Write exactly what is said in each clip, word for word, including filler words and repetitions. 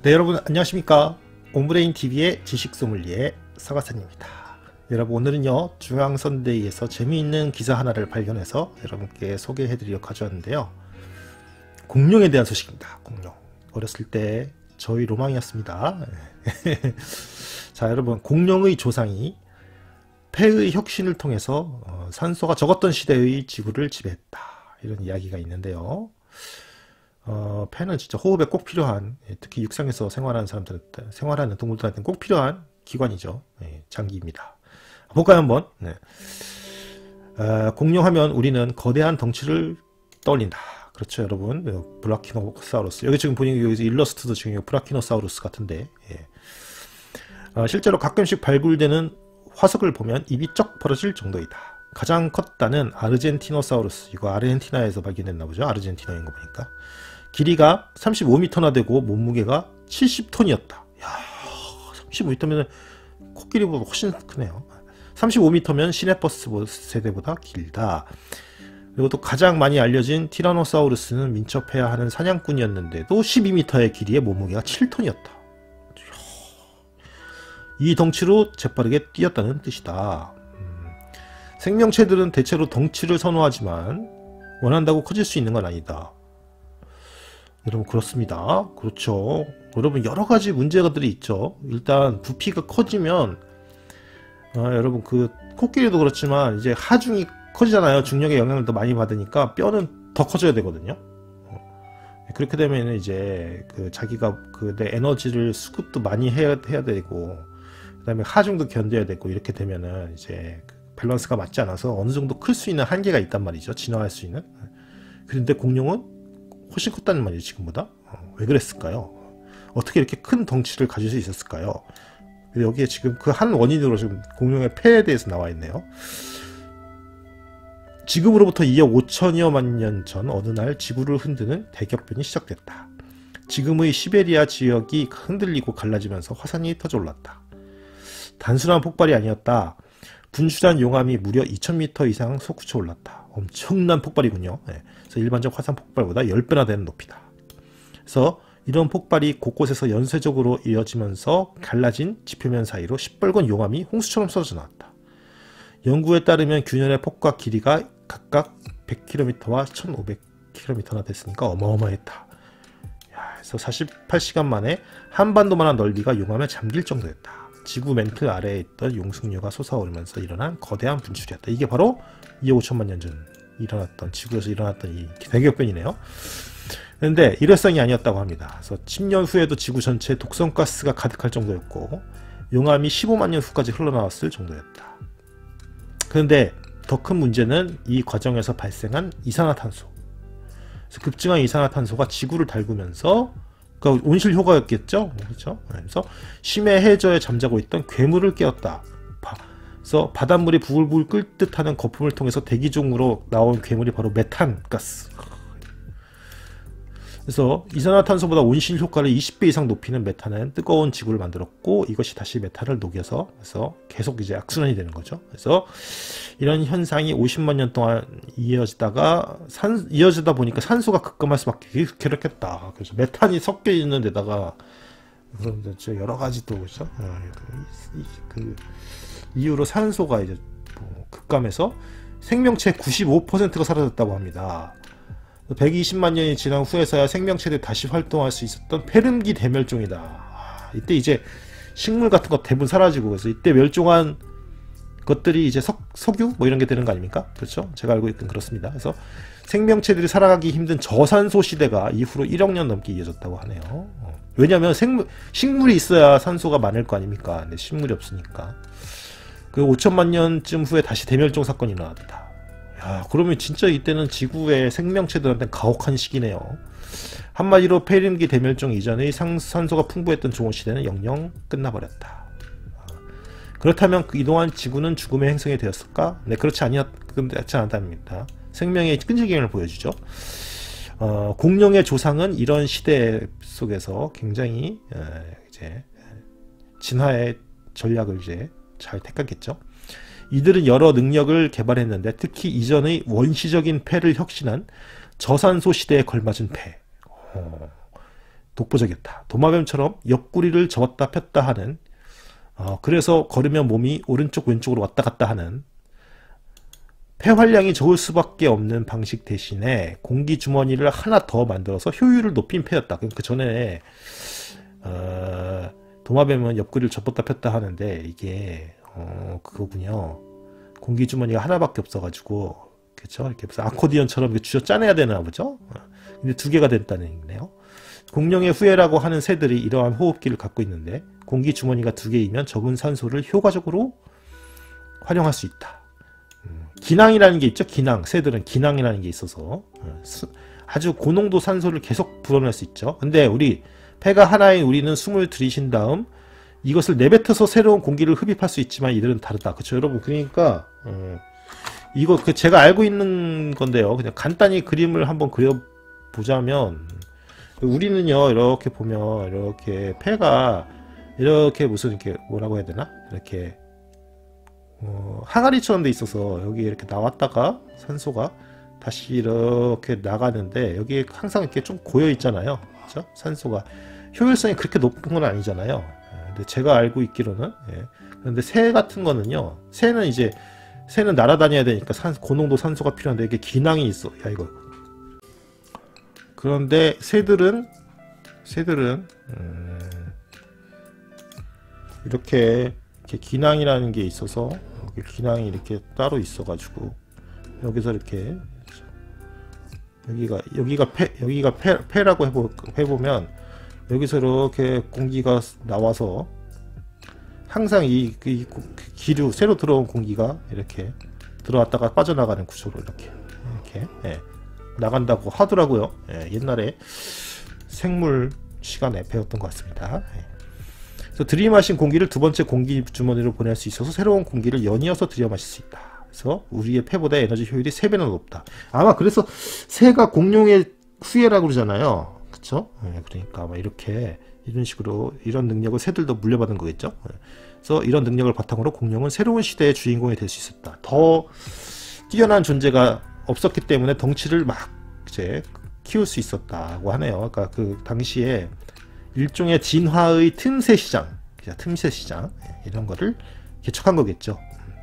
네, 여러분 안녕하십니까. 온브레인티비의 지식소믈리에 서가산입니다. 여러분, 오늘은요 중앙선대위에서 재미있는 기사 하나를 발견해서 여러분께 소개해드리려고 가져왔는데요, 공룡에 대한 소식입니다. 공룡, 어렸을 때 저희 로망이었습니다. 자, 여러분, 공룡의 조상이 폐의 혁신을 통해서 어, 산소가 적었던 시대의 지구를 지배했다, 이런 이야기가 있는데요. 어, 폐는 진짜 호흡에 꼭 필요한, 특히 육상에서 생활하는 사람들한테, 생활하는 동물들한테는 꼭 필요한 기관이죠. 예, 장기입니다. 볼까요, 한번? 네. 어, 공룡하면 우리는 거대한 덩치를 떠올린다. 그렇죠, 여러분. 브라키노사우루스. 여기 지금 보니 여기 일러스트도 지금 브라키노사우루스 같은데, 예. 어, 실제로 가끔씩 발굴되는 화석을 보면 입이 쩍 벌어질 정도이다. 가장 컸다는 아르젠티노사우루스. 이거 아르헨티나에서 발견됐나 보죠. 아르헨티나인 거 보니까. 길이가 삼십오 미터나 되고 몸무게가 칠십 톤이었다. 야, 삼십오 미터면 코끼리보다 훨씬 크네요. 삼십오 미터면 시내버스 세대보다 길다. 그리고 또 가장 많이 알려진 티라노사우루스는 민첩해야 하는 사냥꾼이었는데도 십이 미터의 길이에 몸무게가 칠 톤이었다. 이 덩치로 재빠르게 뛰었다는 뜻이다. 음, 생명체들은 대체로 덩치를 선호하지만 원한다고 커질 수 있는 건 아니다. 여러분, 그렇습니다. 그렇죠. 여러분, 여러가지 문제들이 있죠. 일단 부피가 커지면 아, 여러분, 그 코끼리도 그렇지만 이제 하중이 커지잖아요. 중력의 영향을 더 많이 받으니까 뼈는 더 커져야 되거든요. 그렇게 되면 이제 그 자기가 그 내 에너지를 수급도 많이 해야, 해야 되고, 그 다음에 하중도 견뎌야 되고, 이렇게 되면은 이제 그 밸런스가 맞지 않아서 어느 정도 클 수 있는 한계가 있단 말이죠. 진화할 수 있는. 그런데 공룡은 훨씬 컸다는 말이에요, 지금보다. 어, 왜 그랬을까요? 어떻게 이렇게 큰 덩치를 가질 수 있었을까요? 여기에 지금 그 한 원인으로 지금 공룡의 폐에 대해서 나와 있네요. 지금으로부터 이억 오천여만 년 전 어느 날 지구를 흔드는 대격변이 시작됐다. 지금의 시베리아 지역이 흔들리고 갈라지면서 화산이 터져올랐다. 단순한 폭발이 아니었다. 분출한 용암이 무려 이천 미터 이상 솟구쳐 올랐다. 엄청난 폭발이군요. 네. 그래서 일반적 화산 폭발보다 십 배나 되는 높이다. 그래서 이런 폭발이 곳곳에서 연쇄적으로 이어지면서 갈라진 지표면 사이로 시뻘건 용암이 홍수처럼 쏟아져 나왔다. 연구에 따르면 균열의 폭과 길이가 각각 백 킬로미터와 천오백 킬로미터나 됐으니까 어마어마했다. 야, 그래서 사십팔 시간 만에 한반도만한 넓이가 용암에 잠길 정도였다. 지구 멘틀 아래에 있던 용승류가 솟아오르면서 일어난 거대한 분출이었다. 이게 바로 이억 오천만 년 전 일어났던, 지구에서 일어났던 이 대격변이네요. 그런데 일회성이 아니었다고 합니다. 그래서 십 년 후에도 지구 전체에 독성가스가 가득할 정도였고, 용암이 십오만 년 후까지 흘러나왔을 정도였다. 그런데 더 큰 문제는 이 과정에서 발생한 이산화탄소. 그래서 급증한 이산화탄소가 지구를 달구면서, 그러니까 온실 효과였겠죠. 그렇죠? 그래서 심해 해저에 잠자고 있던 괴물을 깨웠다. 그래서 바닷물이 부글부글 끓 듯하는 거품을 통해서 대기 중으로 나온 괴물이 바로 메탄 가스. 그래서 이산화탄소보다 온실 효과를 이십 배 이상 높이는 메탄은 뜨거운 지구를 만들었고, 이것이 다시 메탄을 녹여서, 그래서 계속 이제 악순환이 되는 거죠. 그래서 이런 현상이 오십만 년 동안 이어지다가 산, 이어지다 보니까 산소가 급감할 수밖에 그렇겠다. 그래서 메탄이 섞여 있는 데다가 여러 가지 또 그렇죠. 그 이후로 산소가 이제 뭐 급감해서 생명체 구십오 퍼센트가 사라졌다고 합니다. 백이십만 년이 지난 후에서야 생명체들이 다시 활동할 수 있었던 폐렴기 대멸종이다. 아, 이때 이제 식물 같은 거 대부분 사라지고, 그래서 이때 멸종한 것들이 이제 석, 석유 뭐 이런 게 되는 거 아닙니까? 그렇죠? 제가 알고 있긴 그렇습니다. 그래서 생명체들이 살아가기 힘든 저산소 시대가 이후로 일억 년 넘게 이어졌다고 하네요. 어. 왜냐하면 생물, 식물이 있어야 산소가 많을 거 아닙니까? 근데 식물이 없으니까. 그 오천만 년쯤 후에 다시 대멸종 사건이 일어났다. 야, 그러면 진짜 이때는 지구의 생명체들한테 가혹한 시기네요. 한마디로 폐렴기 대멸종 이전의 상, 산소가 풍부했던 종호 시대는 영영 끝나버렸다. 그렇다면 이동안 지구는 죽음의 행성이 되었을까? 네, 그렇지 아니었, 그렇지 않답니다. 생명의 끈질김을 보여주죠. 어, 공룡의 조상은 이런 시대 속에서 굉장히 에, 이제 진화의 전략을 이제 잘 택했겠죠. 이들은 여러 능력을 개발했는데 특히 이전의 원시적인 폐를 혁신한 저산소 시대에 걸맞은 폐, 어, 독보적이었다. 도마뱀처럼 옆구리를 접었다 폈다 하는, 어, 그래서 걸으면 몸이 오른쪽 왼쪽으로 왔다 갔다 하는, 폐활량이 적을 수밖에 없는 방식 대신에 공기 주머니를 하나 더 만들어서 효율을 높인 폐였다. 그 전에 어, 도마뱀은 옆구리를 접었다 폈다 하는데 이게 어, 그거군요. 공기 주머니가 하나밖에 없어가지고, 그렇죠? 이렇게 무슨 아코디언처럼 이렇게 쥐어 짜내야 되나 보죠. 근데 두 개가 됐다는 얘기네요. 공룡의 후예라고 하는 새들이 이러한 호흡기를 갖고 있는데 공기 주머니가 두 개이면 적은 산소를 효과적으로 활용할 수 있다. 음, 기낭이라는 게 있죠. 기낭. 새들은 기낭이라는 게 있어서 수, 아주 고농도 산소를 계속 불어낼 수 있죠. 근데 우리 폐가 하나인 우리는 숨을 들이신 다음 이것을 내뱉어서 새로운 공기를 흡입할 수 있지만 이들은 다르다. 그렇죠, 여러분? 그러니까 음, 이거 그 제가 알고 있는 건데요. 그냥 간단히 그림을 한번 그려보자면 우리는요 이렇게 보면 이렇게 폐가 이렇게 무슨 이렇게 뭐라고 해야 되나? 이렇게 어, 항아리처럼 돼 있어서 여기 이렇게 나왔다가 산소가 다시 이렇게 나가는데 여기 항상 이렇게 좀 고여 있잖아요. 그렇죠? 산소가 효율성이 그렇게 높은 건 아니잖아요. 근데 제가 알고 있기로는 예. 그런데 새 같은 거는요. 새는 이제 새는 날아다녀야 되니까 산, 고농도 산소가 필요한데 이게 기낭이 있어. 야 이거. 그런데 새들은 새들은 음, 이렇게, 이렇게 기낭이라는 게 있어서 여기 기낭이 이렇게 따로 있어가지고 여기서 이렇게 여기가 여기가 폐 여기가 폐, 폐라고 해보, 해보면 여기서 이렇게 공기가 나와서 항상 이, 이 기류 새로 들어온 공기가 이렇게 들어왔다가 빠져나가는 구조로 이렇게 이렇게 예, 나간다고 하더라고요. 예, 옛날에 생물 시간에 배웠던 것 같습니다. 예. 그래서 들이마신 공기를 두 번째 공기 주머니로 보낼 수 있어서 새로운 공기를 연이어서 들여 마실 수 있다. 그래서 우리의 폐보다 에너지 효율이 세 배나 높다. 아마 그래서 새가 공룡의 후예라고 그러잖아요. 그쵸? 예, 그러니까 아마 이렇게 이런 식으로 이런 능력을 새들도 물려받은 거겠죠. 예. 그래서 이런 능력을 바탕으로 공룡은 새로운 시대의 주인공이 될 수 있었다. 더 뛰어난 존재가 없었기 때문에 덩치를 막 이제 키울 수 있었다고 하네요. 그러니까 그 당시에 일종의 진화의 틈새 시장, 틈새 시장 이런 거를 개척한 거겠죠.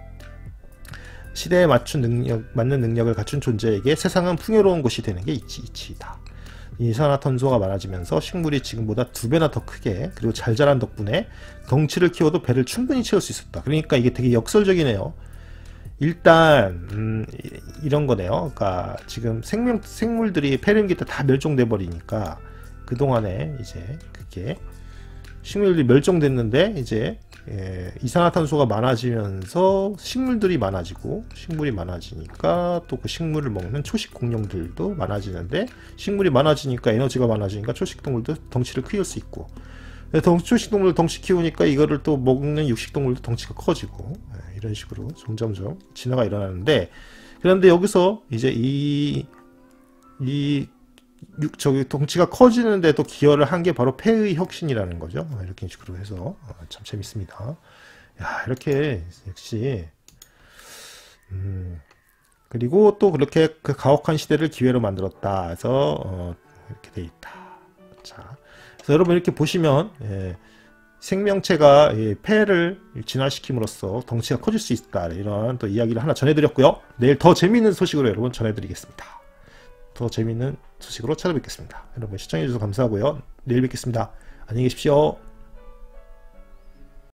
시대에 맞춘 능력, 맞는 능력을 갖춘 존재에게 세상은 풍요로운 곳이 되는 게 이치, 이치이다. 이산화탄소가 많아지면서 식물이 지금보다 두 배나 더 크게 그리고 잘 자란 덕분에 덩치를 키워도 배를 충분히 채울 수 있었다. 그러니까 이게 되게 역설적이네요. 일단 음, 이런 거네요. 그러니까 지금 생명 생물들이 폐렴기 때 다 멸종돼 버리니까 그 동안에 이제 그게 식물들이 멸종됐는데 이제 예, 이산화탄소가 많아지면서 식물들이 많아지고 식물이 많아지니까 또 그 식물을 먹는 초식 공룡들도 많아지는데 식물이 많아지니까 에너지가 많아지니까 초식 동물도 덩치를 키울 수 있고 초식 동물 덩치 키우니까 이거를 또 먹는 육식 동물도 덩치가 커지고 예, 이런 식으로 점점점 진화가 일어나는데 그런데 여기서 이제 이 이 육, 저기 덩치가 커지는데도 기여를 한 게 바로 폐의 혁신이라는 거죠. 이렇게 식으로 해서 어, 참 재밌습니다. 야 이렇게 역시 음, 그리고 또 그렇게 그 가혹한 시대를 기회로 만들었다 해서 어, 이렇게 돼 있다. 자, 그래서 여러분 이렇게 보시면 예, 생명체가 예, 폐를 진화시킴으로써 덩치가 커질 수 있다 이런 또 이야기를 하나 전해드렸고요. 내일 더 재미있는 소식으로 여러분 전해드리겠습니다. 더 재미있는 소식으로 찾아뵙겠습니다. 여러분 시청해주셔서 감사하고요. 내일 뵙겠습니다. 안녕히 계십시오.